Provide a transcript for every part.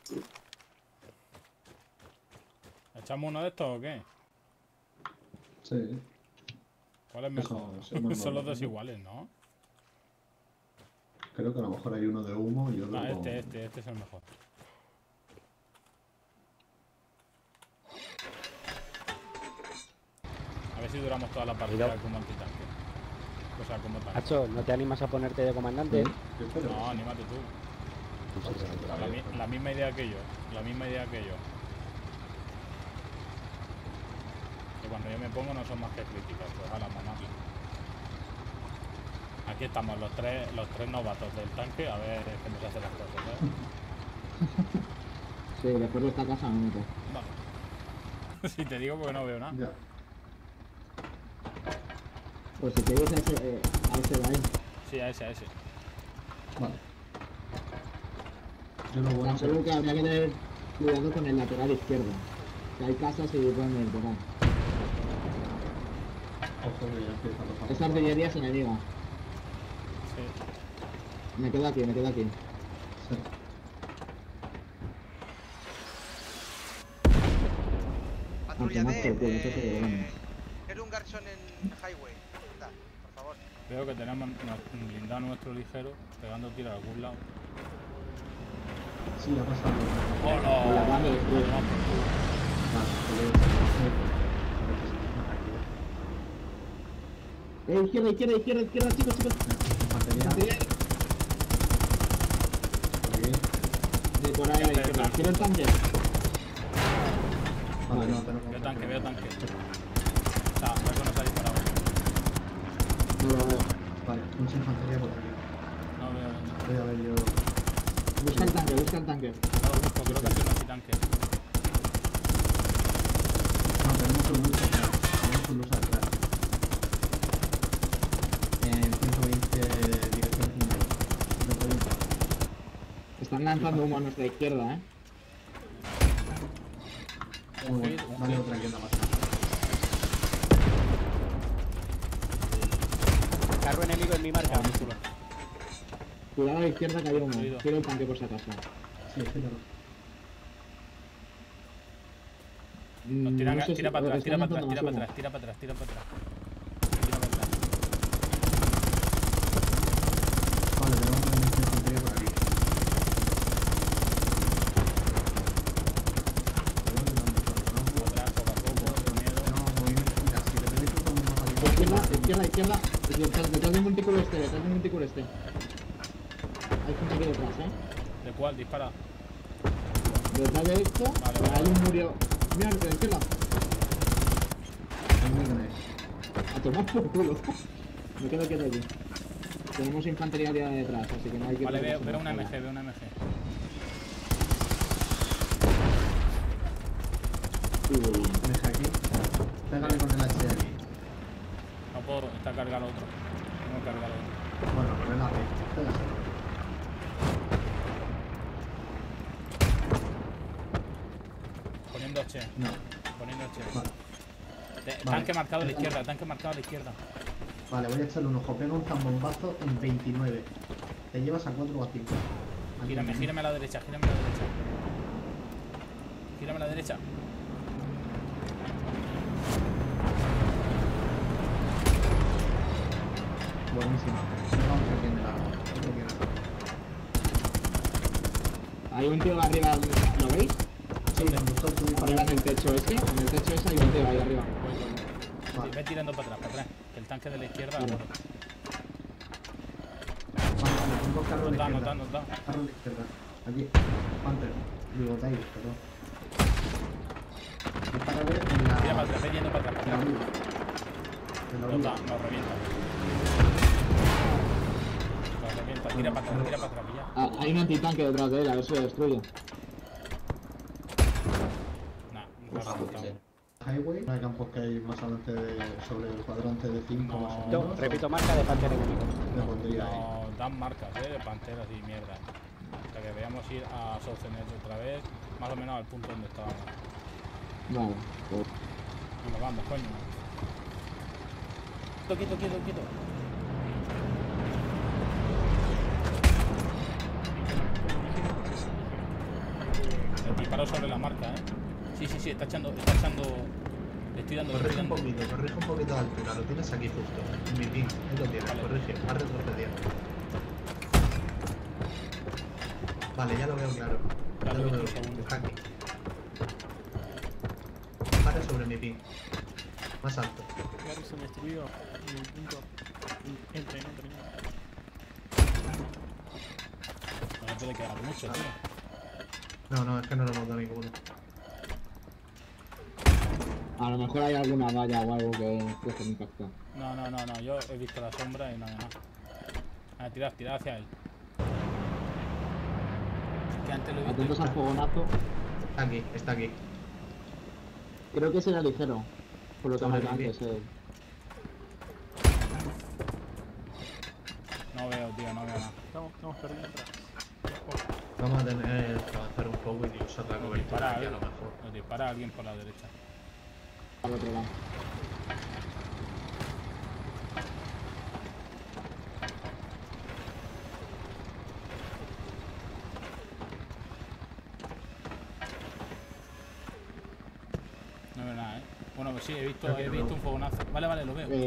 ¿Echamos uno de estos o qué? Sí. ¿Cuál es mejor? Son los dos iguales, ¿no? Creo que a lo mejor hay uno de humo y otro Ah, con... este es el mejor. A ver si duramos toda la partida como antitanque. O sea, como tanque. Hacho, ¿no te animas a ponerte de comandante? No, anímate tú. La misma idea que yo. La misma idea que yo. Que cuando yo me pongo no son más que críticas, pues a la mamá. Aquí estamos los tres novatos del tanque, a ver cómo se hacen las cosas, ¿sabes? Sí, después de esta casa me meto. Vale. Si te digo porque no veo nada. Ya. Pues si quieres a ese de ahí. Sí, a ese. Vale. Yo lo bueno Solo que habría que tener cuidado con el lateral izquierdo. Que hay casas y pueden ir por ahí. Ojo que ya empieza los Esta artillería es enemiga. Sí. Me quedo aquí. Sí. Patrulla Aunque más que el culo, eso D, seguro, vamos. quiero un garzón en highway. Da, por favor. Veo que tenemos blindado nuestro ligero, pegando tiros a algún lado. Sí, ha pasado. ¡Oh, no! Con la banda de frío. Izquierda, chicos. Infantería. De por ahí a la izquierda. ¿Quiero el tanque? Vale, no, tenemos... Veo tanque. Está, algo nos ha disparado. No lo veo. Vale, mucha infantería por aquí. No veo. Voy a ver yo... Busca el tanque. No lo busco, creo que es un antitanque. No, tenemos un luz atrás. En 120 dirección final. 120. Están lanzando humo a nuestra izquierda, Muy bueno. Vale, otra izquierda más. Carro enemigo en mi marca. Cuidado a la izquierda que hay humo. Oído. Quiero el tanque por si acaso. Sí, gíralo. No, tira No sé si- para atrás, están tira para lanzando atrás. más humo. Tira para atrás. Vale, tenemos una infantería por aquí. Atrás, poco a poco, con miedo. Tenemos movimiento. Mira, si le tenéis un poco más Izquierda. Detrás del montículo este. Hay gente aquí detrás, ¿De cuál? Dispara. Detrás de esto, Vale. hay un muro. Mira, de la izquierda. A tomar por culo. Me quedo quieto aquí. Tenemos infantería aliada detrás, así que no hay que... Vale, veo una MG. Deja aquí. Pégale con el H aquí. No puedo, está cargado otro. Tengo que cargar otro. Bueno, con el AP. Pégaselo. Poniendo H. No. Vale. Tanque marcado a la izquierda. Vale, voy a echarle un ojo. Pega un zambombazo en 29. Te llevas a 4 o a 5. Gírame a la derecha. Buenísima. Vamos aquí en el árbol. Hay un tío arriba, ¿lo veis? Sí, me gustó tu Arriba en el techo ese, hay un tío ahí arriba. Voy. Ve tirando para atrás. Que el tanque de la izquierda... Vale. Vale, tengo carro a la izquierda. Nota. Carro a la izquierda. Aquí. Panther. Digo, Tails, perdón. Dispárale en la... Tira para atrás, ve yendo para En la atrás. orilla. En la orilla. Nos revienta. Tira para atrás, ya. Ah, hay un antitanque detrás de él, a ver si lo destruye. Nah, no lo ha matado. Highway. No hay campos que hay más adelante sobre el cuadrante de 5 más o Yo menos. repito marca de pantera enemigo. Me pondría ahí. No, dan marcas, de panteras y mierda. O sea que debíamos ir a Southern Edge otra vez, más o menos al punto donde estábamos. Vale, pues... Bueno, vamos, coño. Quieto. Le disparo sobre la marca, Sí, sí, sí, está echando. Le estoy dando, le estoy Corrige un dando. poquito de altura, lo tienes aquí justo. En mi ping, ahí lo tienes, Vale. corrige, va retrocediendo. Vale, ya lo veo claro. Ya Dale, lo 20 veo, segundos. está aquí. Para sobre mi ping. Más alto. Garrison destruido en el punto. Entren. No le puede quedar mucho, tío. No, es que no lo hemos dado ninguno. A lo mejor hay alguna valla o algo que coge un impacto. No, yo he visto la sombra y nada más. A tirar hacia él. Que antes lo he visto. Atentos al fogonazo. Está aquí. Creo que será ligero. Por lo que Sobre marca el pie. antes. No veo, tío, no veo nada. Estamos perdiendo atrás. Vamos a tener que avanzar un poco y usar la Nos cobertura dispara, aquí a lo mejor. nos dispara alguien por la derecha. Al otro lado. No veo nada, Bueno, pues sí, he visto Creo que no veo. un fogonazo. Vale, lo veo.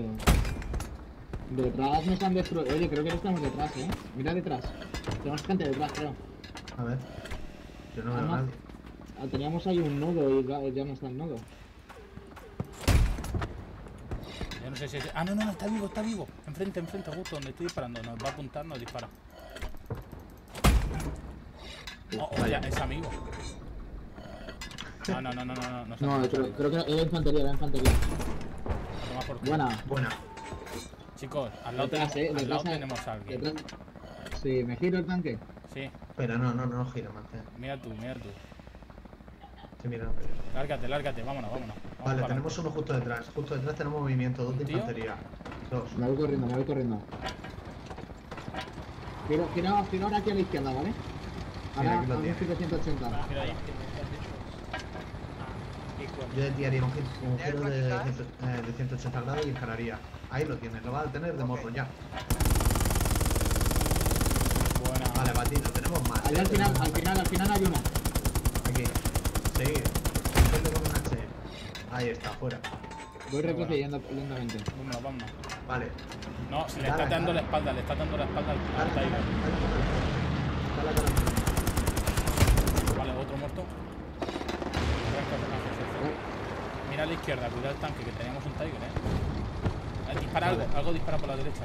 Detrás nos han destruido. Oye, creo que estamos detrás, Mira detrás. Tenemos gente detrás, creo. A ver. Yo no veo a Además, nadie. teníamos ahí un nodo y ya no está el nodo. Yo no sé si es... Ah, no, está vivo. Enfrente, justo donde estoy disparando. Nos va a apuntar, nos dispara. Oh, ya, es amigo. No. No, creo que era infantería, A tomar por culo. Buena. Chicos, al lado Detrás, tenemos, detrás, tenemos a alguien. Detrás. Sí, me giro el tanque. Sí, Espera, no gira, mantén. mira tú. Sí, mira. Lárgate, vámonos. Vamos Vale, para tenemos uno justo detrás. Justo detrás tenemos movimiento, 2 de ¿Tío? infantería. 2. Me voy corriendo. Giro ahora aquí a la izquierda, ¿vale? Mira, Ahora aquí lo a un tienes. giro 180. Mira ahí. Yo le tiraría un giro de 180 grados y encararía. Ahí lo tienes, lo vas a tener de morro ya. Buena. Vale, batido, tenemos más. Allá al final hay una. Aquí. Seguir. Intento con un H. Ahí está, fuera. Voy retrocediendo lentamente. Vámonos. Vale. No, se le Dale, está dando dale. la espalda, al Dale, Tiger. dale, dale. Vale, otro muerto. Mira a la izquierda, cuida el tanque, que teníamos un Tiger, Dispara Vale. algo dispara por la derecha.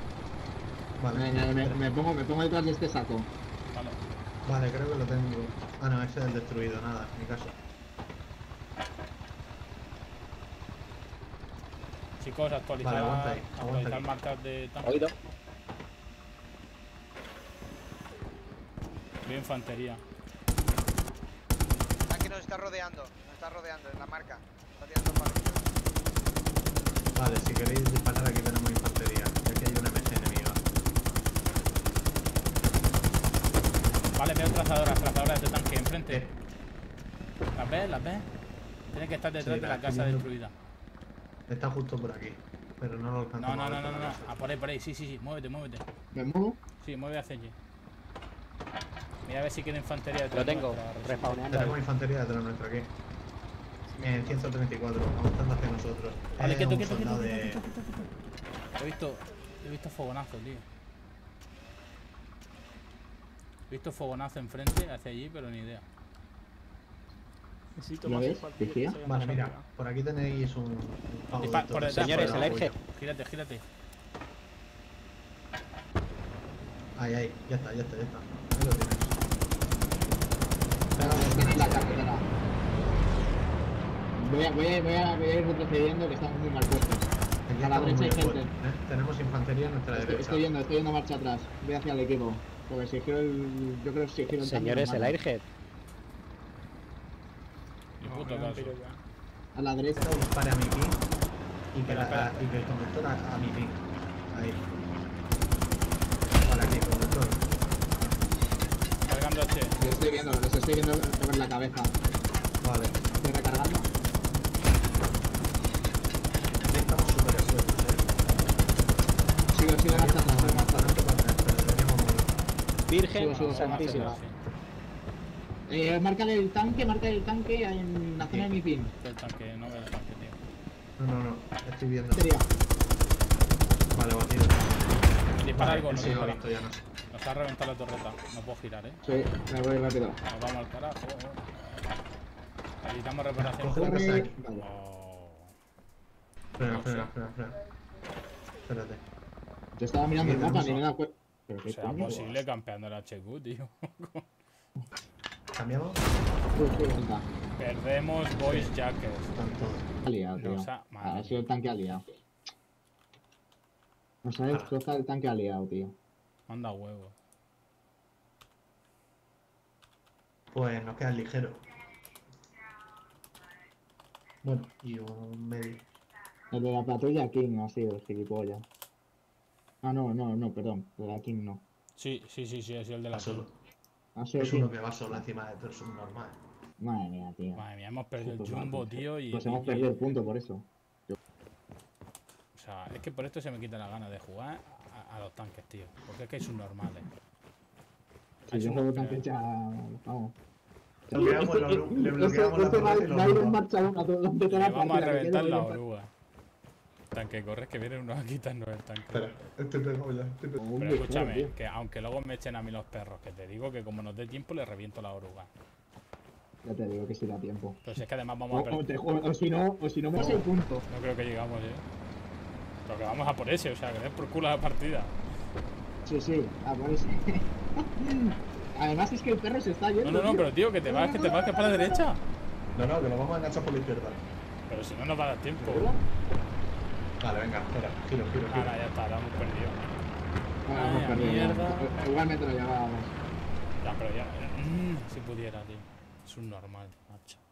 Vale. Me pongo detrás de este saco. Vale. Vale, creo que lo tengo. Ah, no, ese es el destruido, nada, en mi caso. Chicos, actualizar, Vale, aguanta ahí, actualizar ahí. marcas de tanque. Oído. Veo infantería. Tanque nos está rodeando en la marca. Está tirando palos. Vale, si queréis disparar aquí tenemos infantería. Aquí hay una MC enemiga. Vale, veo trazadoras de tanque enfrente. ¿Las ves? Tiene que estar detrás Sí, de la la casa estoy viendo. destruida. Está justo por aquí. Pero no lo No. alcanzamos a ver por la casa. Ah, por ahí, sí. Muévete. ¿Me muevo? Sí, mueve hacia allí. Mira a ver si queda infantería detrás. Lo tengo, nuestra, respawneando. Tenemos infantería detrás nuestra aquí. En 134, avanzando hacia nosotros. Vale, Es quieto. un soldado de... He visto fogonazo, tío. He visto fogonazo enfrente, hacia allí, pero ni idea. Necesito ¿Lo más ves? infantería que Vigía. salgan Vale, de mira, arriba. por aquí tenéis un pavo de Por estos. detrás, Señores, por el detrás. Airhead. Gírate. Ahí, ya está. Ahí lo tienes. Tienes la carretera. Voy a ir retrocediendo, que estamos muy mal puestos. Aquí A la estamos derecha hay muy gente. fuertes, Tenemos infantería a nuestra derecha. Estoy yendo marcha atrás. Voy hacia el equipo. Porque si giro yo creo que si giro el tanque Señores, nos el matan. Airhead. Ni No, puto no, caso. pero ya. A la derecha. Esto dispare a mi ping y que, Espera. y que el conductor a mi ping. Ahí. Vale, aquí, conductor. Cargando H. Yo los estoy viendo sobre la cabeza. Vale. Estoy recargando. Aquí estamos súper expuestos, Sigo marcha atrás, sigo marcha atrás. Pero deberíamos mover. Virgen Sigo, Santísima. Sí. Márcale el tanque en la zona de mi pin. El tanque, no veo el tanque, tío. No, estoy viendo. Sería. Vale, batido. Dispara algo, no sí, lo he dispara. visto, ya no sé. Nos ha reventado la torreta. No puedo girar, Sí, me voy rápido. Nos vamos al carajo. Necesitamos reparación. Coge la casa de aquí. Vale. Oh. Frena. Espérate. Yo estaba mirando Sí, el mapa, tenemos ni me da cuenta. ¿Pero O qué sea, coño? posible campeando el HQ, tío. ¿Cambiamos? Sí, venga. Perdemos voice jackets. Están todos. Aliado, tío. O sea, madre Ha sido el tanque aliado. No sabes destroza el tanque aliado, tío. Manda huevos. Pues nos queda ligero. Bueno, y un medio. El de la patrulla King ha sido el gilipollas. Ah, no, perdón. El de la King no. Sí, ha sido el de la Solo. Ha sido Es King. uno que va solo encima de todo, es un normal. Madre mía, tío. Madre mía, hemos perdido Pues el jumbo, tío, y... Pues hemos perdido el punto por eso. O sea, es que por esto se me quita la gana de jugar a los tanques, tío. Porque es que hay subnormales. Si yo juego tanque ya... Vamos. Le bloqueamos la torreta y lo va a ir en robamos. marcha una de Le toda la vamos a partida, reventar que la quiero oruga. Tanque, corres que vienen unos a quitarnos el tanque. Espera, estoy pegado ya. Pero escúchame, que aunque luego me echen a mí los perros, que te digo que como nos dé tiempo le reviento la oruga. Ya te digo que sí da tiempo. Pero si es que además vamos a perder. O si no me hace el punto. No creo que llegamos, Pero que vamos a por ese, o sea, que den por culo la partida. Sí, a por ese. Además es que el perro se está yendo. No, tío. pero tío, que te vas que para la derecha. No, que lo vamos a enganchar por la izquierda. Pero si no nos va a dar tiempo. Vale, venga, espera. Giro. Ahora ya está, la hemos perdido. Ah, hemos Ay, perdido. mierda. Igualmente lo llevábamos. Ya, pero ya. Si pudiera, tío. Es un normal, macho.